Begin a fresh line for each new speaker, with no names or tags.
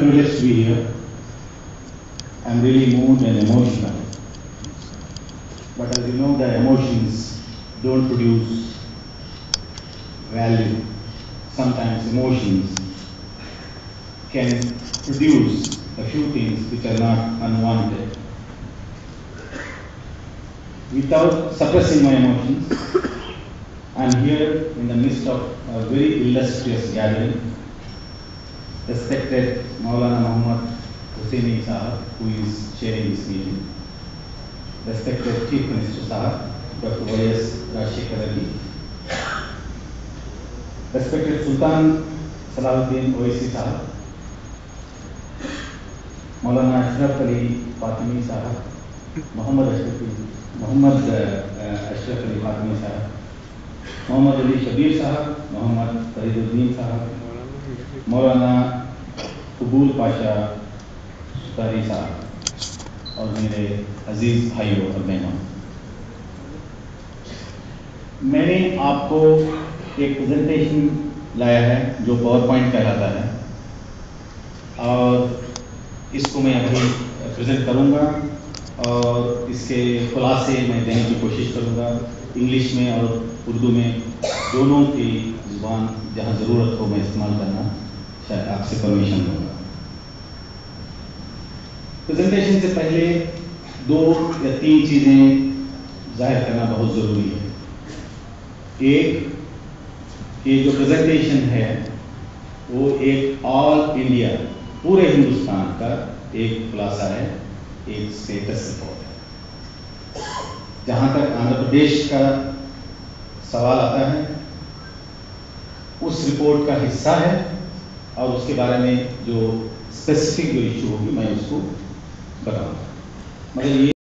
privileged to be here. I'm really moved and emotional. But as you know, the emotions don't produce value. Sometimes emotions can produce a few things which are not unwanted. Without suppressing my emotions, I'm here in the midst of a very illustrious gathering. Respected Maulana Muhammad Hussaini Sahab, who is chairing this meeting. Respected Chief Minister Sahab, Dr. Y.S. Rajshekhar Ali. Respected Sultan Salahuddin Owaisi Sahab. Maulana Ashraf Ali Fatimi Sahab. Muhammad Ashraf Ali Fatimi Sahab. Muhammad Ali Shabir Sahab. Muhammad Fariduddin Sahab. Maulana Qubul Pasha Sutari Sahab اور میرے عزیز بھائیوں اور بہنوں، میں نے آپ کو ایک پریزنٹیشن لایا ہے جو پاور پوائنٹ کہلاتا ہے، اور اس کو میں ابھی پریزنٹ کروں گا اور اس کے خلاصے میں دینے کی کوشش کروں گا انگلش میں اور اردو میں، دونوں کی زبان جہاں ضرورت ہو میں استعمال کرنا شاید آپ سے پرمیشن لوں گا۔ پریزنٹیشن سے پہلے 2 یا 3 چیزیں ظاہر کرنا بہت ضروری ہے۔ ایک، یہ جو پریزنٹیشن ہے وہ ایک آل انڈیا، پورے ہندوستان کا ایک خلاصہ ہے، ایک اسٹیٹس رپورٹ ہے۔ جہاں تک آندھرا پردیش کا سوال آتا ہے، اس رپورٹ کا حصہ ہے، اور اس کے بارے میں جو اسپیسیفک جو ایشو ہوگی میں اس کو بتاؤں گا، مگر یہ